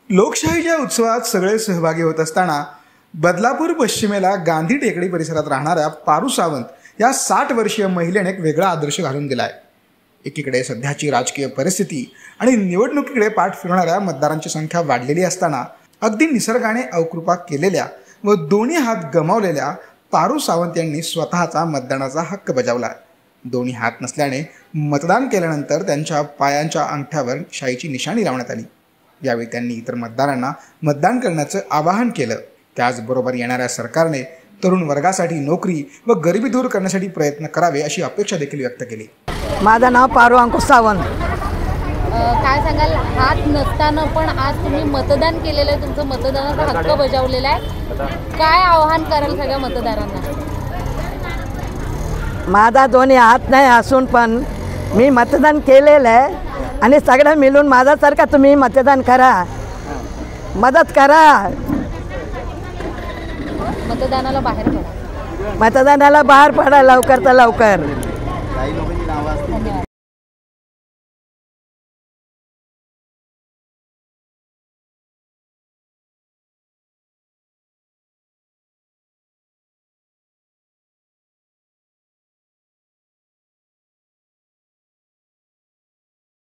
लोकशाहीच्या उत्सवात सगळे सहभागी होत असताना बदलापूर पश्चिमेला गांधी टेकडी परिसरात राहणाऱ्या पारू सावंत या 60 वर्षीय महिलेने एक वेगळा आदर्श घालून दिला आहे। एकीकडे सध्याची राजकीय परिस्थिती आणि निवडणुकीकडे पाठ फिरवणाऱ्या मतदारांची संख्या वाढलेली असताना अगदी निसर्गाने अवकृपा केलेल्या व दोन्ही हात गमावलेल्या पारू सावंत यांनी स्वतःचा मतदानाचा हक्क बजावला। दोन्ही हात नसल्याने मतदान केल्यानंतर त्यांच्या पायांच्या अंगठ्यावर शाईची निशाणी लावण्यात आली। यावेळी त्यांनी इतर मतदारांना मतदान करण्याचं आवाहन केलं। त्याचबरोबर येणाऱ्या सरकारने तरुण वर्गासाठी नोकरी व गरिबी दूर करण्यासाठी प्रयत्न करावे अशी अपेक्षा देखील व्यक्त केली। माझं नाव पारू अंकुश सावंत। काय सांगाल, हात नसताना पण आज तुम्ही मतदान केलेलं आहे, तुमचं मतदानाचा हक्क बजावलेला आहे, काय आवाहन कराल सगळ्या मतदारांना? माझा दोन्ही हात नाही असून पण मी मतदान केलेलं आहे आणि सगळं मिळून माझ्यासारखा तुम्ही मतदान करा, मदत करा, मतदानाला बाहेर पडा, मतदानाला बाहेर पडा लवकर तर लवकर। धन्यवाद।